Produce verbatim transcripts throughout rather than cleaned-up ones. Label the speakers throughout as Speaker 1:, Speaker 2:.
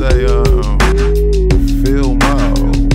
Speaker 1: say, um, Phil Mo.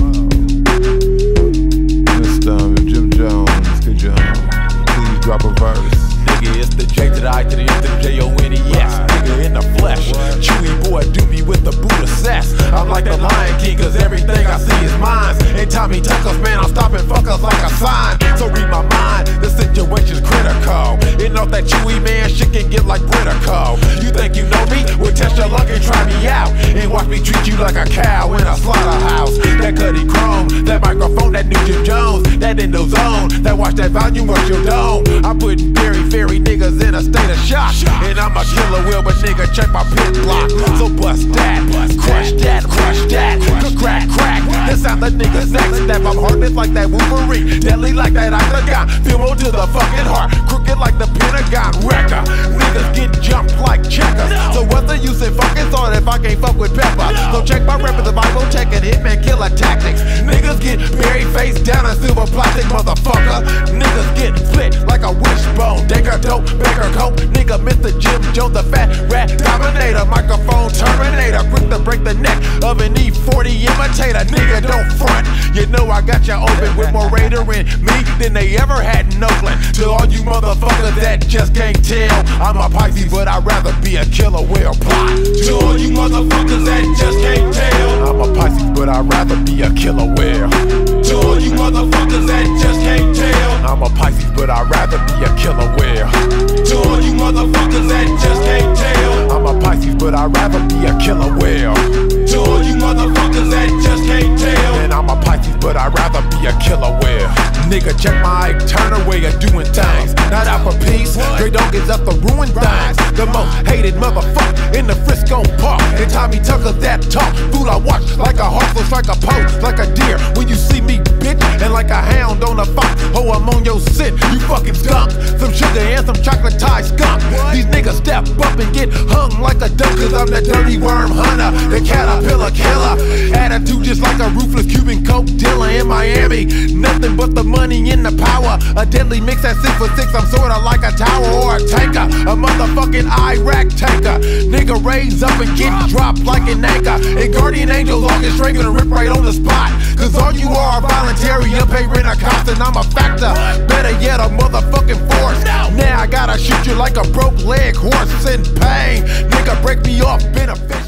Speaker 1: Mister Jim Jones, could you um, please drop a verse?
Speaker 2: Nigga, it's the J to the I to the M to the J O N E S. Nigga in the flesh. Chewy boy, do me with the Buddha cess. I'm like the Lion King, cause everything I see is mine. Ain't Tommy Tuckers, man, I'm stopping fuckers like a sign. So read my mind, the situation's critical. And know that Chewy man, shit can get like critical. You think you know me? Well, test your luck and try me out. And watch me treat you like a cow in a slaughterhouse. That Cuddy Chrome, that microphone, that new Jim Jones, that endo zone, that watch that volume of your dome. I'm putting very, very niggas in a state of shock. And I'm a killer wheel, but nigga, check my pit block. So bust that, crush that, crush that, crack, crack. This sound the nigga's next step. I'm heartless like that Wolverine, deadly like that octagon. Feel more to the fucking heart, crooked like the Pentagon. Wrecker, niggas get jumped like checkers. So what's the use in fucking thought if I can't fuck with Pepper? So check my rep in the Bible, check and hitman killer tactics. Niggas get buried face down in silver plastic, motherfucker. Niggas get split like a wishbone. Daker dope, baker coat, nigga Mister Jim Jones, the fat rat dominator. Microphone terminator, quick to break the neck of an E forty imitator. Nigga, don't front. You know I got you open with more Raider in me than they ever had in Oakland. To all you motherfuckers that just can't tell, I'm a Pisces, but I'd rather be a killer whale. Plot. To all you motherfuckers that just can't tell, I'm a Pisces, but I'd rather be a killer whale. To all you motherfuckers that just can't tell, I'm a Pisces, but I'd rather be a killer whale. To all you motherfuckers that just can't tell, I'm a Pisces, but I'd rather be a killer whale. To all you motherfuckers that just can't tell, and I'm a Pisces, but I'd rather be a killer whale. Nigga, check my Ike Turner way of doing things. Not out for peace, Great Dog is up to ruin things. The most hated motherfucker in the Frisco Park. And Tommy Tucker that talk, fool I watch like a hawk, looks like a pose, like a deer. When you see me, bitch, and like a hound on a fox. Oh, I'm on your scent, you fucking skunk. Some sugar and some chocolate tie skunk. These niggas step up and get hung like a duck, cause I'm that dirty worm hunter, the caterpillar killer. Attitude just like a ruthless Cuban coke dealer in Miami. Nothing but the money and the power. A deadly mix at six foot six, I'm sorta like a tower or a tanker. A motherfucking Iraq tanker. Nigga raise up and get dropped like an anchor. And guardian angels orchestrating and rip right on the spot. Cause all you are are voluntary, unpaid rent a cost, and I'm a factor. Better yet, a motherfucking force. Now I gotta shoot you like a broke leg horse in pain. Nigga break me off, been a